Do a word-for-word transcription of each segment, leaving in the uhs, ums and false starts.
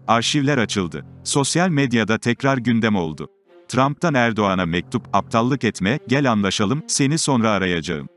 Arşivler açıldı. Sosyal medyada tekrar gündem oldu. Trump'tan Erdoğan'a mektup, aptallık etme, gel anlaşalım, seni sonra arayacağım.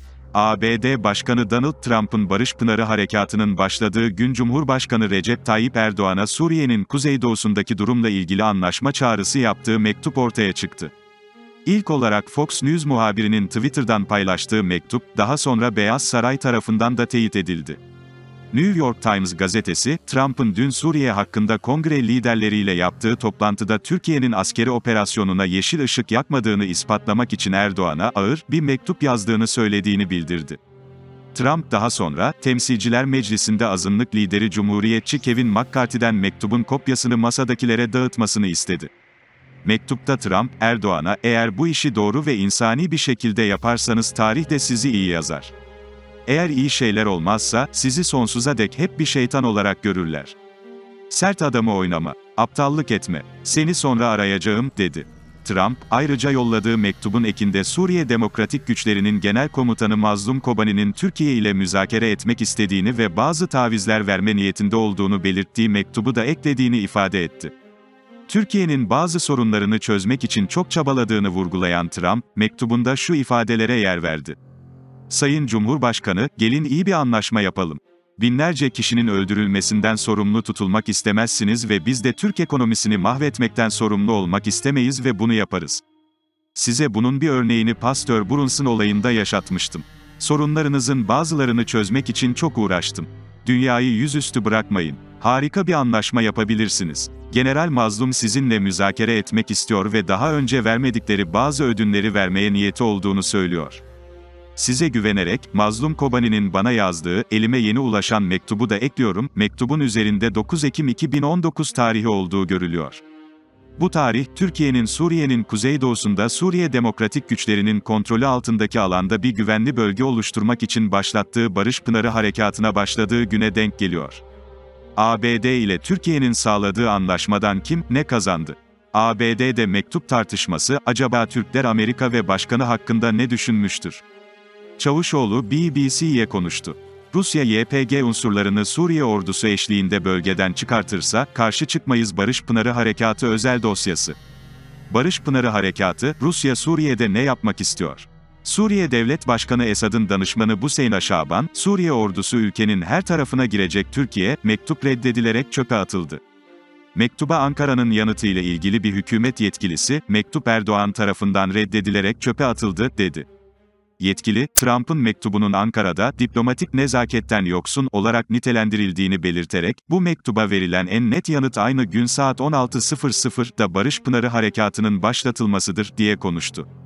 A B D Başkanı Donald Trump'ın Barış Pınarı Harekatı'nın başladığı gün Cumhurbaşkanı Recep Tayyip Erdoğan'a Suriye'nin kuzeydoğusundaki durumla ilgili anlaşma çağrısı yaptığı mektup ortaya çıktı. İlk olarak Fox News muhabirinin Twitter'dan paylaştığı mektup, daha sonra Beyaz Saray tarafından da teyit edildi. New York Times gazetesi, Trump'ın dün Suriye hakkında kongre liderleriyle yaptığı toplantıda Türkiye'nin askeri operasyonuna yeşil ışık yakmadığını ispatlamak için Erdoğan'a ağır bir mektup yazdığını söylediğini bildirdi. Trump daha sonra, Temsilciler Meclisi'nde azınlık lideri Cumhuriyetçi Kevin McCarthy'den mektubun kopyasını masadakilere dağıtmasını istedi. Mektupta Trump, Erdoğan'a, eğer bu işi doğru ve insani bir şekilde yaparsanız tarih de sizi iyi yazar. Eğer iyi şeyler olmazsa, sizi sonsuza dek hep bir şeytan olarak görürler. Sert adamı oynama, aptallık etme, seni sonra arayacağım, dedi. Trump, ayrıca yolladığı mektubun ekinde Suriye Demokratik Güçleri'nin Genel Komutanı Mazlum Kobani'nin Türkiye ile müzakere etmek istediğini ve bazı tavizler verme niyetinde olduğunu belirttiği mektubu da eklediğini ifade etti. Türkiye'nin bazı sorunlarını çözmek için çok çabaladığını vurgulayan Trump, mektubunda şu ifadelere yer verdi. Sayın Cumhurbaşkanı, gelin iyi bir anlaşma yapalım. Binlerce kişinin öldürülmesinden sorumlu tutulmak istemezsiniz ve biz de Türk ekonomisini mahvetmekten sorumlu olmak istemeyiz ve bunu yaparız. Size bunun bir örneğini Pasteur Brunson olayında yaşatmıştım. Sorunlarınızın bazılarını çözmek için çok uğraştım. Dünyayı yüzüstü bırakmayın. Harika bir anlaşma yapabilirsiniz. General Mazlum sizinle müzakere etmek istiyor ve daha önce vermedikleri bazı ödünleri vermeye niyeti olduğunu söylüyor. Size güvenerek, Mazlum Kobani'nin bana yazdığı, elime yeni ulaşan mektubu da ekliyorum, mektubun üzerinde dokuz Ekim iki bin on dokuz tarihi olduğu görülüyor. Bu tarih, Türkiye'nin Suriye'nin kuzeydoğusunda Suriye Demokratik Güçlerinin kontrolü altındaki alanda bir güvenli bölge oluşturmak için başlattığı Barış Pınarı Harekatı'na başladığı güne denk geliyor. A B D ile Türkiye'nin sağladığı anlaşmadan kim, ne kazandı? A B D'de mektup tartışması, acaba Türkler Amerika ve başkanı hakkında ne düşünmüştür? Çavuşoğlu B B C'ye konuştu. Rusya Y P G unsurlarını Suriye ordusu eşliğinde bölgeden çıkartırsa, karşı çıkmayız Barış Pınarı Harekatı özel dosyası. Barış Pınarı Harekatı, Rusya Suriye'de ne yapmak istiyor? Suriye Devlet Başkanı Esad'ın danışmanı Buseyna Şaban, Suriye ordusu ülkenin her tarafına girecek Türkiye, mektup reddedilerek çöpe atıldı. Mektuba Ankara'nın yanıtıyla ilgili bir hükümet yetkilisi, mektup Erdoğan tarafından reddedilerek çöpe atıldı, dedi. Yetkili, Trump'ın mektubunun Ankara'da, diplomatik nezaketten yoksun olarak nitelendirildiğini belirterek, bu mektuba verilen en net yanıt aynı gün saat on altı sıfırda Barış Pınarı Harekatı'nın başlatılmasıdır, diye konuştu.